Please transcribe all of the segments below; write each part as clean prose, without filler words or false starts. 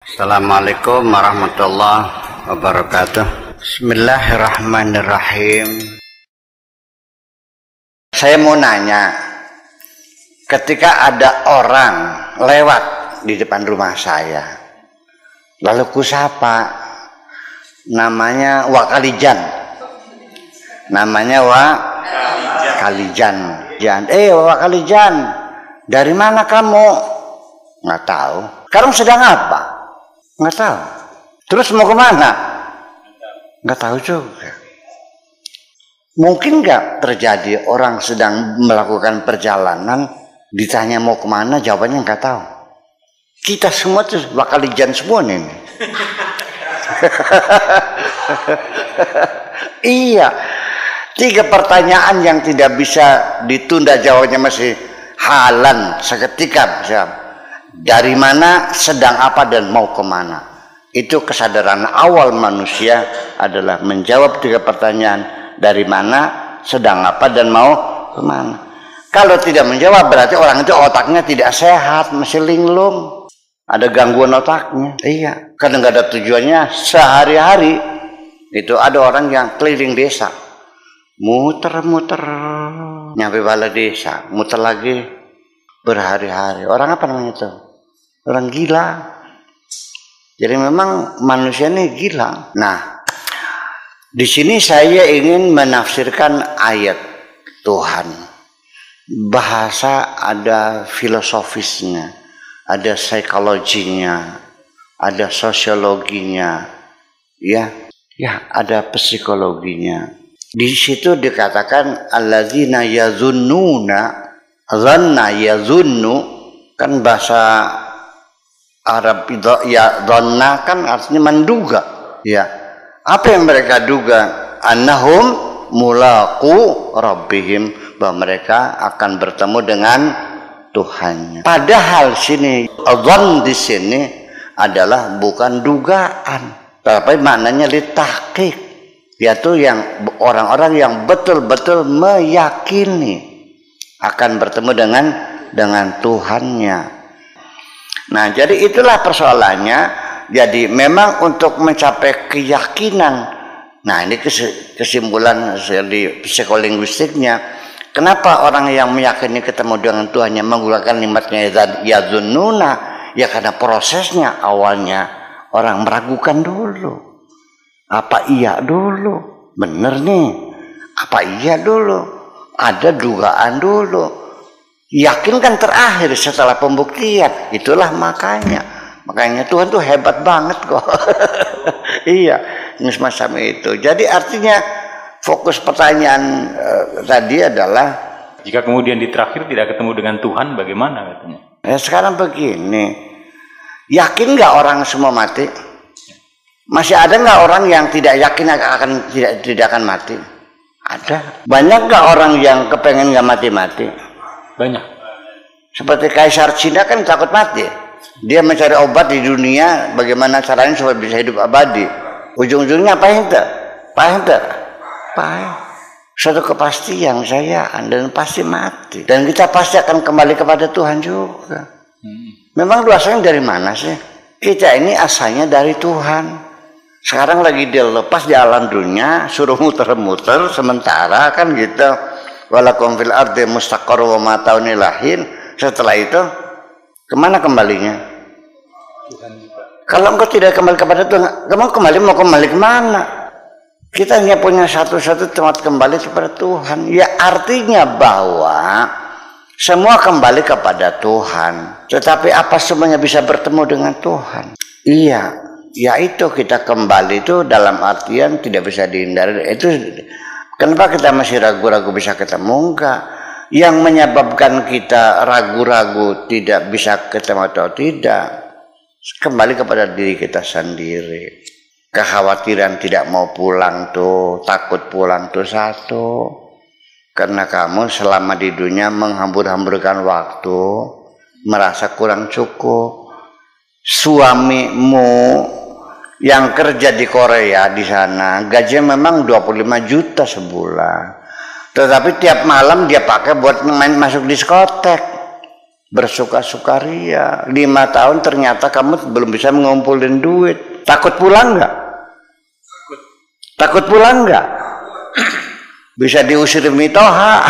Assalamualaikum warahmatullahi wabarakatuh. Bismillahirrahmanirrahim. Saya mau nanya, ketika ada orang lewat di depan rumah saya, lalu kusapa, namanya Wakalijan. Namanya Wakalijan. Wakalijan, dari mana kamu? Nggak tahu. Sekarang sedang apa? Nggak tahu. Terus mau kemana? Nggak tahu juga. Mungkin nggak terjadi orang sedang melakukan perjalanan, ditanya mau kemana, jawabannya nggak tahu. Kita semua tuh Wakalijan semua nih. Iya. 3 pertanyaan yang tidak bisa ditunda, jawabnya masih halan seketika. Dari mana, sedang apa, dan mau kemana. Itu kesadaran awal manusia adalah menjawab 3 pertanyaan. Dari mana, sedang apa, dan mau kemana. Kalau tidak menjawab berarti orang itu otaknya tidak sehat, masih linglung, ada gangguan otaknya. Iya, karena nggak ada tujuannya sehari-hari. Itu ada orang yang keliling desa, muter-muter nyampe balai desa, muter lagi berhari-hari. Orang apa namanya itu? Orang gila. Jadi memang manusia ini gila. Nah, di sini saya ingin menafsirkan ayat Tuhan. Bahasa ada filosofisnya, ada psikologinya, ada sosiologinya, ya ada psikologinya. Di situ dikatakan alladzina yazunnuna, zanna yazunnu, kan bahasa Arab itu ya, dhanna kan artinya menduga. Ya, apa yang mereka duga? Annahum mulaqu rabbihim, bahwa mereka akan bertemu dengan Tuhannya. Padahal sini dzan di sini adalah bukan dugaan, tapi maknanya litahqiq, yaitu yang orang-orang yang betul-betul meyakini akan bertemu dengan Tuhannya. Nah, jadi itulah persoalannya. Jadi memang untuk mencapai keyakinan, nah ini kesimpulan di psikolinguistiknya, kenapa orang yang meyakini ketemu dengan Tuhannya menggunakan kalimatnya yazunnuna, ya karena prosesnya awalnya orang meragukan dulu. Apa iya dulu? Bener nih. Apa iya dulu? Ada dugaan dulu. Yakin kan terakhir setelah pembuktian. Itulah makanya Tuhan tuh hebat banget kok. Iya, ini semacam itu. Jadi artinya fokus pertanyaan tadi adalah, jika kemudian di terakhir tidak ketemu dengan Tuhan, bagaimana katanya? Sekarang begini, yakin nggak orang semua mati? Masih ada nggak orang yang tidak yakin tidak akan mati? Ada. Banyak nggak orang yang kepengen nggak mati-mati? Banyak. Seperti Kaisar Cina kan takut mati. Dia mencari obat di dunia, bagaimana caranya supaya bisa hidup abadi. Ujung-ujungnya apa itu? Suatu kepastian dan pasti mati. Dan kita pasti akan kembali kepada Tuhan juga. Memang asalnya dari mana sih? Kita ini asalnya dari Tuhan. Sekarang lagi dilepas di alam dunia, suruh muter-muter sementara kan gitu. Walakum fil ardi mustaqarrun wa mata'un ilahin. Setelah itu kemana kembalinya? Tuhan. Kalau engkau tidak kembali kepada Tuhan, kamu mau kembali kemana? Kita hanya punya satu-satu tempat kembali kepada Tuhan. Ya artinya bahwa semua kembali kepada Tuhan. Tetapi apa semuanya bisa bertemu dengan Tuhan? Iya, yaitu kita kembali itu dalam artian tidak bisa dihindari. Itu kenapa kita masih ragu-ragu bisa ketemu? Enggak. Yang menyebabkan kita ragu-ragu tidak bisa ketemu atau tidak, kembali kepada diri kita sendiri. Kekhawatiran tidak mau pulang tuh, takut pulang tuh satu. Karena kamu selama di dunia menghambur-hamburkan waktu, merasa kurang cukup. Suamimu yang kerja di Korea di sana gajinya memang 25 juta sebulan, tetapi tiap malam dia pakai buat main masuk diskotek. bersuka-sukaria. 5 tahun ternyata kamu belum bisa mengumpulin duit. Takut pulang nggak? Takut pulang nggak? Bisa diusir mitoha.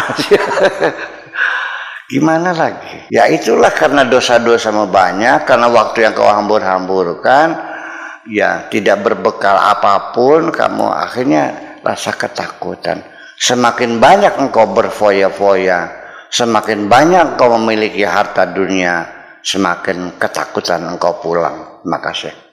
Gimana lagi? Ya itulah karena dosa-dosamu banyak, karena waktu yang kau hambur-hamburkan, ya tidak berbekal apapun, kamu akhirnya rasa ketakutan. Semakin banyak engkau berfoya-foya, semakin banyak engkau memiliki harta dunia, semakin ketakutan engkau pulang. Makasih.